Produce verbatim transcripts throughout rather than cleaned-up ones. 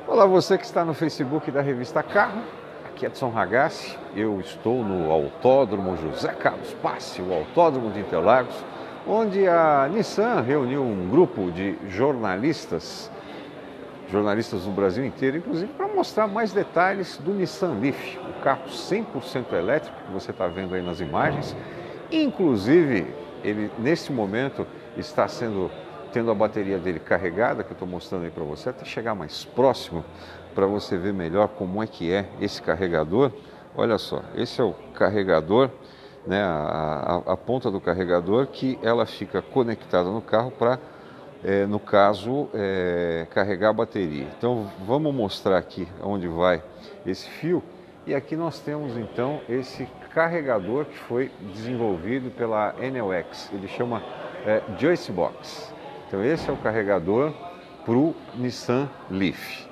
Olá, você que está no Facebook da Revista Carro, aqui é Edson Ragazzi, eu estou no Autódromo José Carlos Passe, o Autódromo de Interlagos, onde a Nissan reuniu um grupo de jornalistas, jornalistas do Brasil inteiro, inclusive para mostrar mais detalhes do Nissan Leaf, o carro cem por cento elétrico que você está vendo aí nas imagens. Inclusive, ele nesse momento está sendo tendo a bateria dele carregada, que eu estou mostrando aí para você, até chegar mais próximo para você ver melhor como é que é esse carregador. Olha só, esse é o carregador, né, a, a, a ponta do carregador que ela fica conectada no carro para, é, no caso, é, carregar a bateria. Então vamos mostrar aqui onde vai esse fio. E aqui nós temos então esse carregador que foi desenvolvido pela Enel X, ele chama é, Joyce Box. Então esse é o carregador para o Nissan Leaf.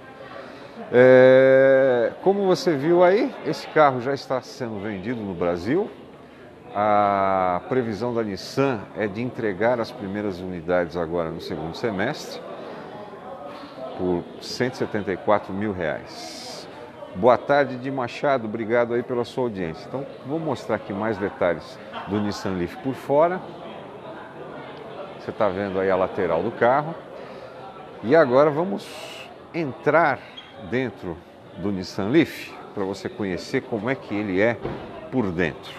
É, como você viu aí, esse carro já está sendo vendido no Brasil. A previsão da Nissan é de entregar as primeiras unidades agora no segundo semestre por cento e setenta e quatro mil reais. Boa tarde, Di Machado, obrigado aí pela sua audiência. Então vou mostrar aqui mais detalhes do Nissan Leaf por fora. Você está vendo aí a lateral do carro. E agora vamos entrar dentro do Nissan Leaf para você conhecer como é que ele é por dentro.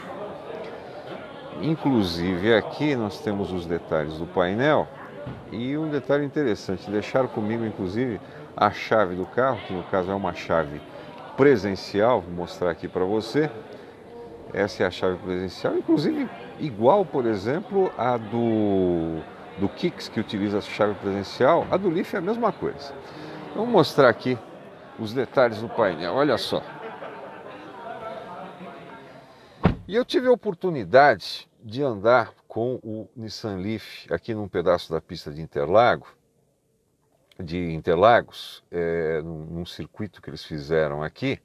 Inclusive aqui nós temos os detalhes do painel e um detalhe interessante, deixaram comigo inclusive a chave do carro, que no caso é uma chave presencial, vou mostrar aqui para você. Essa é a chave presencial, inclusive igual, por exemplo, a do, do Kicks, que utiliza a chave presencial, a do Leaf é a mesma coisa. Vamos mostrar aqui os detalhes do painel, olha só. E eu tive a oportunidade de andar com o Nissan Leaf aqui num pedaço da pista de Interlago, de Interlagos, é, num, num circuito que eles fizeram aqui.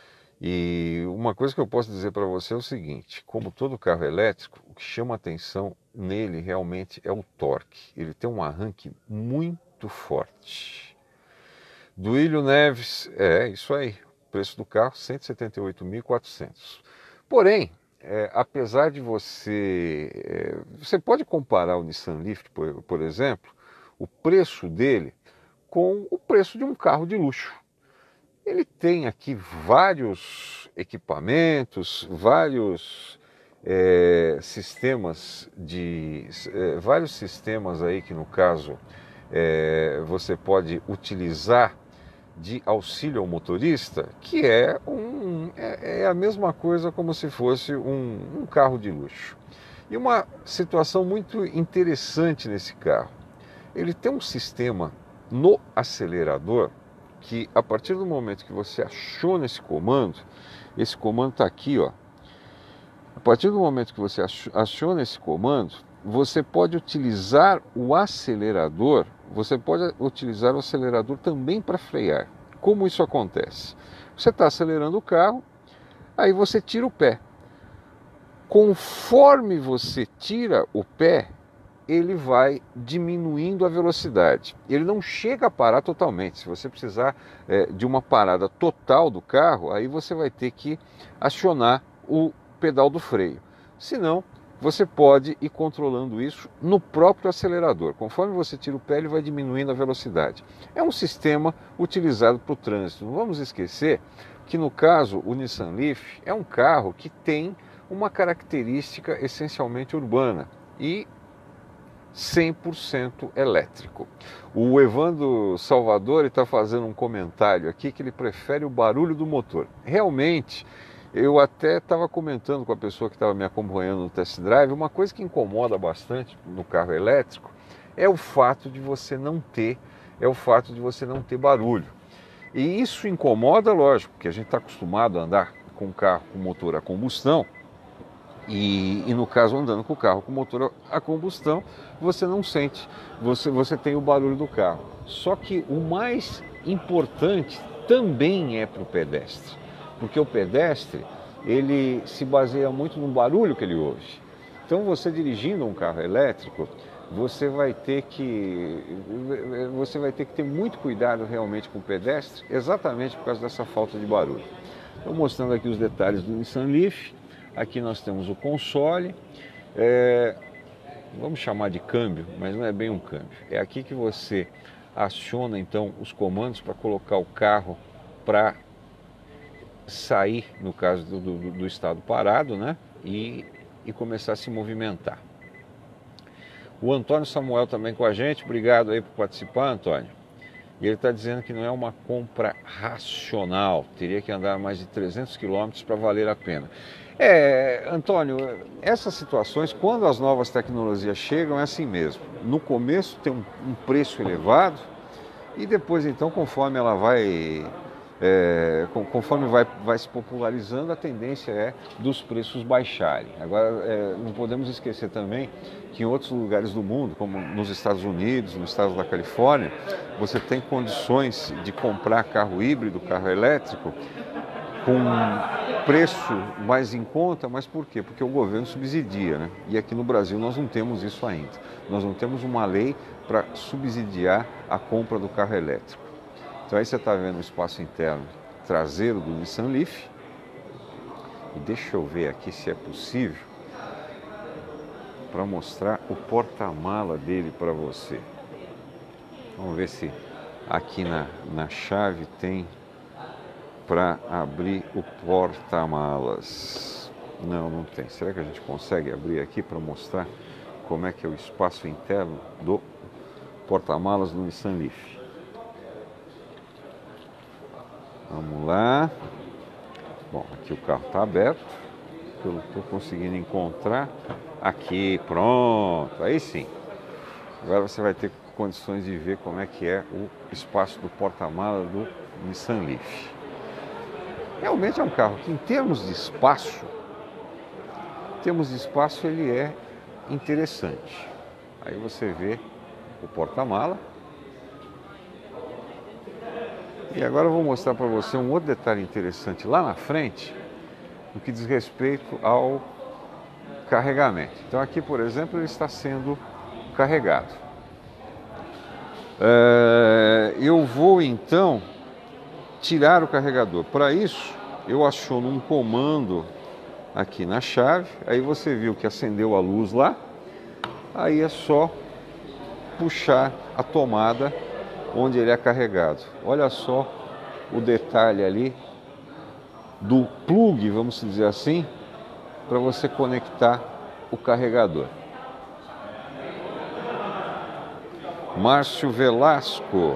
E uma coisa que eu posso dizer para você é o seguinte, como todo carro elétrico, o que chama atenção nele realmente é o torque. Ele tem um arranque muito forte. Duílio Neves, é isso aí, o preço do carro cento e setenta e oito mil e quatrocentos. Porém, é, apesar de você, é, você pode comparar o Nissan Leaf, por, por exemplo, o preço dele com o preço de um carro de luxo. Ele tem aqui vários equipamentos, vários é, sistemas de é, vários sistemas aí que no caso é, você pode utilizar de auxílio ao motorista, que é, um, é, é a mesma coisa como se fosse um, um carro de luxo. E uma situação muito interessante nesse carro, ele tem um sistema no acelerador que a partir do momento que você aciona esse comando, esse comando está aqui, ó. A partir do momento que você aciona esse comando, você pode utilizar o acelerador, você pode utilizar o acelerador também para frear. Como isso acontece? Você está acelerando o carro, aí você tira o pé. Conforme você tira o pé, ele vai diminuindo a velocidade. Ele não chega a parar totalmente. Se você precisar é, de uma parada total do carro, aí você vai ter que acionar o pedal do freio. Senão, você pode ir controlando isso no próprio acelerador. Conforme você tira o pé, ele vai diminuindo a velocidade. É um sistema utilizado para o trânsito. Não vamos esquecer que, no caso, o Nissan Leaf é um carro que tem uma característica essencialmente urbana e cem por cento elétrico. O Evandro Salvador está fazendo um comentário aqui que ele prefere o barulho do motor. Realmente, eu até estava comentando com a pessoa que estava me acompanhando no test drive, uma coisa que incomoda bastante no carro elétrico é o fato de você não ter, é o fato de você não ter barulho. E isso incomoda, lógico, porque a gente está acostumado a andar com carro com motor a combustão. E, e no caso andando com o carro com motor a combustão, você não sente, você, você tem o barulho do carro. Só que o mais importante também é para o pedestre, porque o pedestre ele se baseia muito no barulho que ele ouve. Então você dirigindo um carro elétrico, você vai ter que você vai ter que ter muito cuidado realmente com o pedestre, exatamente por causa dessa falta de barulho. Estou mostrando aqui os detalhes do Nissan Leaf. Aqui nós temos o console, é, vamos chamar de câmbio, mas não é bem um câmbio. É aqui que você aciona então os comandos para colocar o carro para sair, no caso do, do, do estado parado, né? E, e começar a se movimentar. O Antônio Samuel também com a gente, obrigado aí por participar, Antônio. E ele está dizendo que não é uma compra racional, teria que andar mais de trezentos quilômetros para valer a pena. É, Antônio, essas situações, quando as novas tecnologias chegam, é assim mesmo. No começo tem um, um preço elevado e depois, então, conforme ela vai... É, conforme vai, vai se popularizando, a tendência é dos preços baixarem. Agora, é, não podemos esquecer também que em outros lugares do mundo, como nos Estados Unidos, no estado da Califórnia, você tem condições de comprar carro híbrido, carro elétrico, com preço mais em conta, mas por quê? Porque o governo subsidia, né? E aqui no Brasil nós não temos isso ainda. Nós não temos uma lei para subsidiar a compra do carro elétrico. Então aí você está vendo o espaço interno traseiro do Nissan Leaf. E deixa eu ver aqui se é possível para mostrar o porta-mala dele para você. Vamos ver se aqui na, na chave tem para abrir o porta-malas. Não, não tem. Será que a gente consegue abrir aqui para mostrar como é que é o espaço interno do porta-malas do Nissan Leaf? Vamos lá. Bom, aqui o carro está aberto. Eu estou conseguindo encontrar. Aqui, pronto. Aí sim. Agora você vai ter condições de ver como é que é o espaço do porta-malas do Nissan Leaf. Realmente é um carro que, em termos de espaço, em termos de espaço, ele é interessante. Aí você vê o porta-mala. E agora eu vou mostrar para você um outro detalhe interessante lá na frente, no que diz respeito ao carregamento. Então aqui, por exemplo, ele está sendo carregado. É, eu vou então tirar o carregador. Para isso, eu aciono um comando aqui na chave. Aí você viu que acendeu a luz lá. Aí é só puxar a tomada onde ele é carregado. Olha só o detalhe ali do plug, vamos dizer assim, para você conectar o carregador. Márcio Velasco.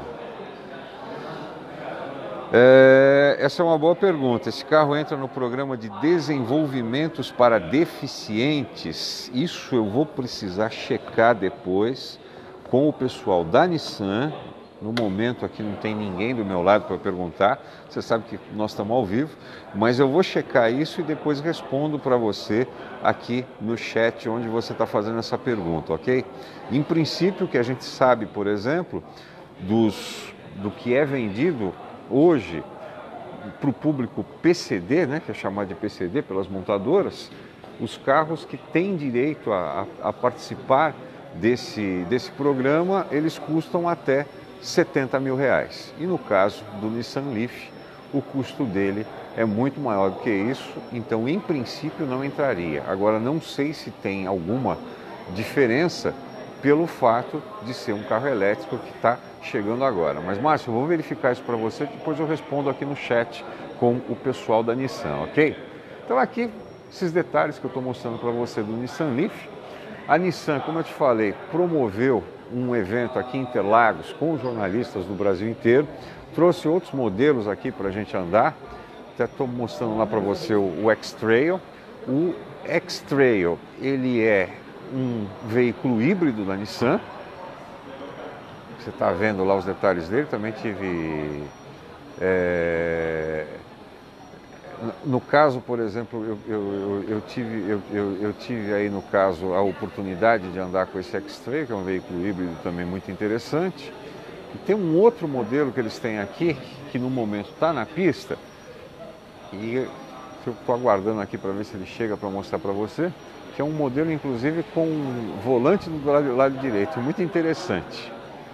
É, essa é uma boa pergunta. Esse carro entra no programa de desenvolvimentos para deficientes. Isso eu vou precisar checar depois com o pessoal da Nissan. No momento aqui não tem ninguém do meu lado para perguntar. Você sabe que nós estamos ao vivo, mas eu vou checar isso e depois respondo para você aqui no chat onde você está fazendo essa pergunta, ok? Em princípio, o que a gente sabe, por exemplo, dos, do que é vendido hoje para o público P C D, né, que é chamado de P C D pelas montadoras, os carros que têm direito a, a, a participar desse, desse programa, eles custam até setenta mil reais. E no caso do Nissan Leaf, o custo dele é muito maior do que isso, então em princípio não entraria. Agora não sei se tem alguma diferença pelo fato de ser um carro elétrico que está chegando agora. Mas Márcio, eu vou verificar isso para você, depois eu respondo aqui no chat com o pessoal da Nissan, ok? Então aqui, esses detalhes que eu estou mostrando para você do Nissan Leaf. A Nissan, como eu te falei, promoveu um evento aqui em Interlagos com jornalistas do Brasil inteiro, trouxe outros modelos aqui para a gente andar, até estou mostrando lá para você o, o X-Trail. O X-Trail, ele é um veículo híbrido da Nissan, você está vendo lá os detalhes dele, também tive... É... No caso, por exemplo, eu, eu, eu, eu, tive, eu, eu, eu tive aí no caso a oportunidade de andar com esse X-Trail, que é um veículo híbrido também muito interessante. E tem um outro modelo que eles têm aqui, que no momento está na pista, e eu estou aguardando aqui para ver se ele chega para mostrar para você, que é um modelo inclusive com volante do lado, lado direito, muito interessante.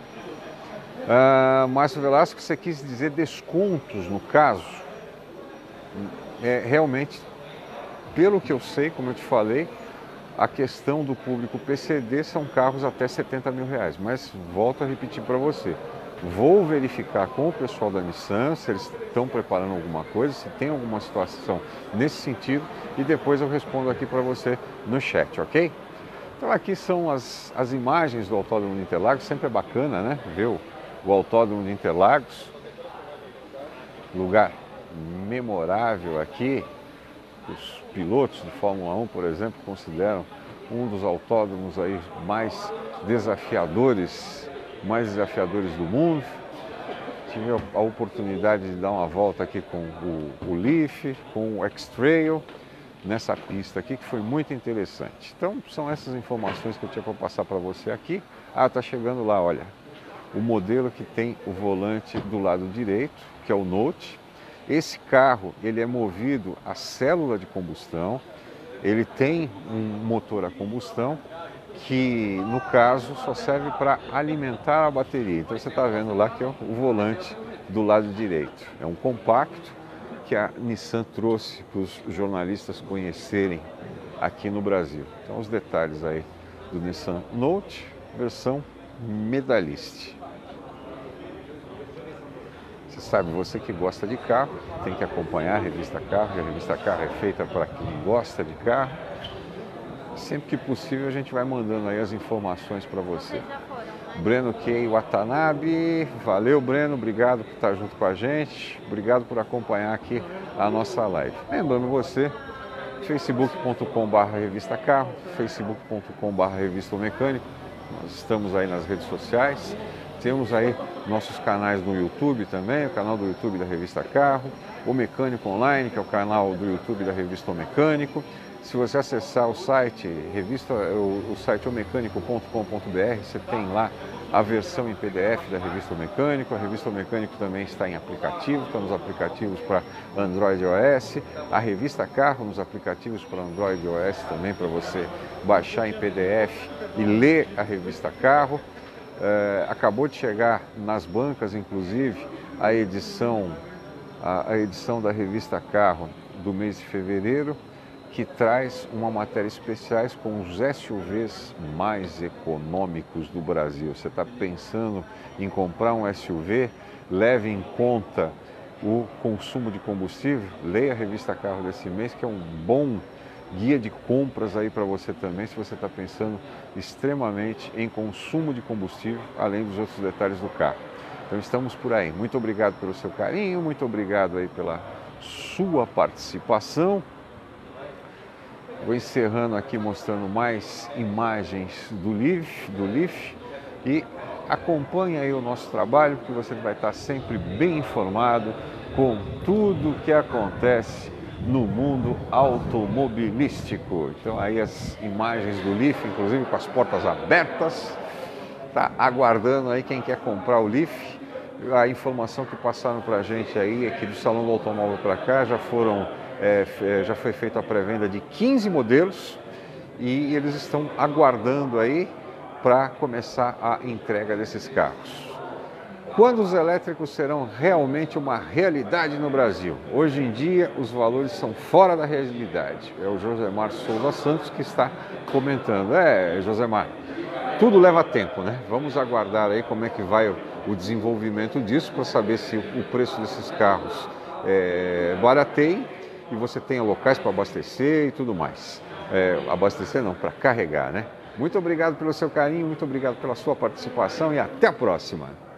Ah, Márcio Velasco, você quis dizer descontos no caso? É, realmente, pelo que eu sei, como eu te falei, a questão do público P C D são carros até setenta mil reais, mas volto a repetir para você. Vou verificar com o pessoal da Nissan se eles estão preparando alguma coisa, se tem alguma situação nesse sentido e depois eu respondo aqui para você no chat, ok? Então aqui são as, as imagens do Autódromo de Interlagos, sempre é bacana, né? Ver o, o Autódromo de Interlagos, lugar memorável aqui. Os pilotos de Fórmula um, por exemplo, consideram um dos autódromos aí mais desafiadores mais desafiadores do mundo. Tive a oportunidade de dar uma volta aqui com o, o Leaf, com o X-Trail, nessa pista aqui, que foi muito interessante. Então, são essas informações que eu tinha para passar para você aqui. Ah, tá chegando lá, olha, o modelo que tem o volante do lado direito, que é o Note. Esse carro, ele é movido a célula de combustão, ele tem um motor a combustão, que no caso só serve para alimentar a bateria. Então você está vendo lá que é o volante do lado direito. É um compacto que a Nissan trouxe para os jornalistas conhecerem aqui no Brasil. Então os detalhes aí do Nissan Note, versão Medalist. Você sabe, você que gosta de carro, tem que acompanhar a revista Carro, e a revista Carro é feita para quem gosta de carro. Sempre que possível a gente vai mandando aí as informações para você. Breno Kei Watanabe, valeu Breno, obrigado por estar junto com a gente, obrigado por acompanhar aqui a nossa live. Lembrando você, facebook ponto com barra revista carro, facebook ponto com barra revista mecânico, nós estamos aí nas redes sociais, temos aí nossos canais no YouTube também, o canal do YouTube da Revista Carro, o Mecânico Online, que é o canal do YouTube da Revista O Mecânico. Se você acessar o site, revista, o, o site o mecânico ponto com ponto br, você tem lá a versão em P D F da Revista O Mecânico. A Revista O Mecânico também está em aplicativo, está nos aplicativos para Android e iOS. A Revista Carro nos aplicativos para Android e iOS também, para você baixar em P D F e ler a Revista Carro. É, acabou de chegar nas bancas, inclusive, a edição, a, a edição da Revista Carro do mês de fevereiro, que traz uma matéria especial com os S U Vs mais econômicos do Brasil. Você está pensando em comprar um S U V? Leve em conta o consumo de combustível. Leia a Revista Carro desse mês, que é um bom guia de compras aí para você também, se você está pensando extremamente em consumo de combustível, além dos outros detalhes do carro. Então estamos por aí. Muito obrigado pelo seu carinho, muito obrigado aí pela sua participação. Vou encerrando aqui mostrando mais imagens do Leaf, do Leaf e acompanhe aí o nosso trabalho, porque você vai estar sempre bem informado com tudo que acontece no mundo automobilístico. Então aí as imagens do Leaf, inclusive com as portas abertas, tá aguardando aí quem quer comprar o Leaf. A informação que passaram para a gente aí é que do Salão do Automóvel para cá já foram É, já foi feita a pré-venda de quinze modelos e eles estão aguardando aí para começar a entrega desses carros. Quando os elétricos serão realmente uma realidade no Brasil? Hoje em dia os valores são fora da realidade. É o Josemar Souza Santos que está comentando. É, Josemar, tudo leva tempo, né? Vamos aguardar aí como é que vai o, o desenvolvimento disso para saber se o, o preço desses carros é, barateia e você tenha locais para abastecer e tudo mais. É, abastecer não, para carregar, né? Muito obrigado pelo seu carinho, muito obrigado pela sua participação e até a próxima.